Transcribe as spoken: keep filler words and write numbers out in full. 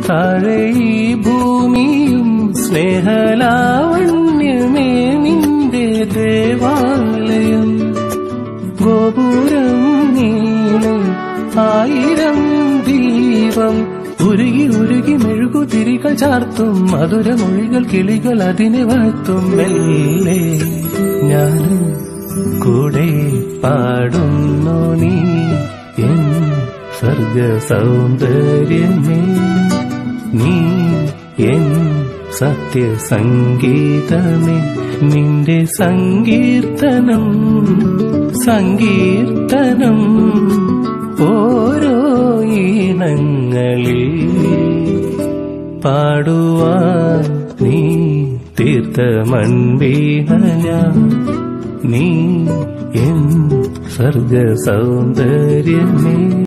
താഴെ ഈ ഭൂമിയും സ്നേഹലാവണ്യമേ നിന്റെ ദേവാലയം. ഗോപുരം നീളെ ആയിരം ദീപം ഉരുകി ഉരുകി മെഴുകുതിരികൾ ചാർത്തും മധുരമൊഴികൾ കിളികൾ അതിനെ വാഴ്ത്തും. മെല്ലെ ഞാനും കൂടെ പാടുന്നു നീ എൻ സ്വർഗ സൗന്ദര്യമേ, നീ എൻ സത്യസംഗീതമേ. നിന്റെ സങ്കീർത്തനം സങ്കീർത്തനം ഓരോ ഈണങ്ങളിൽ പാടുവാൻ നീ തീർത്ത മൺവീണ ഞാൻ, നീ എൻ സ്വർഗ സൗന്ദര്യമേ.